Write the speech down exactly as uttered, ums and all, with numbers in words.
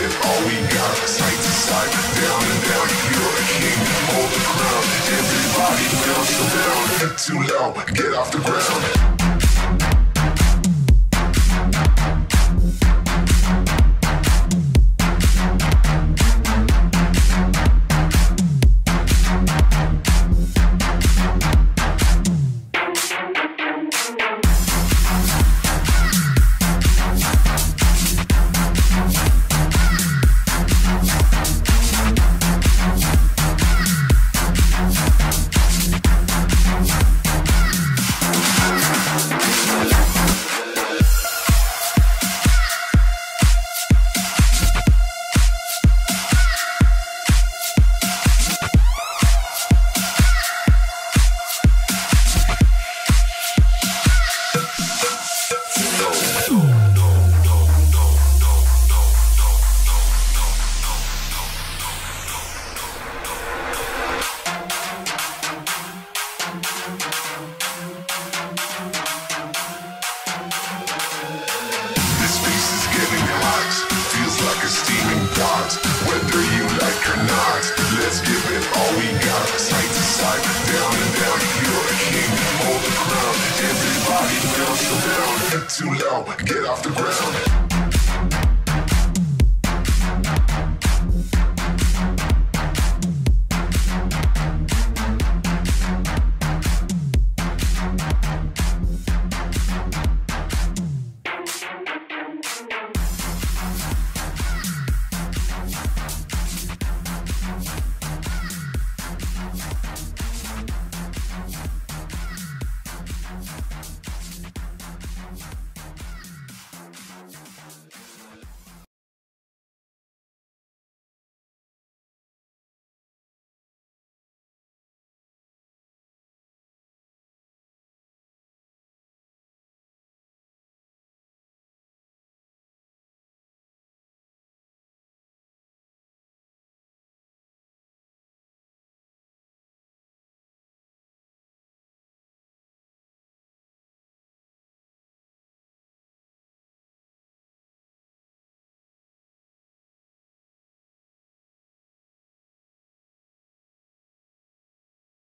it all we got. Side to side, down and down. You're a king, hold the crown. Everybody bounce around. Get too low, get off the ground. Whether you like or not, let's give it all we got. Side to side, down and down. You're a king, hold the crown. Everybody bounce around. Get too low, get off the ground.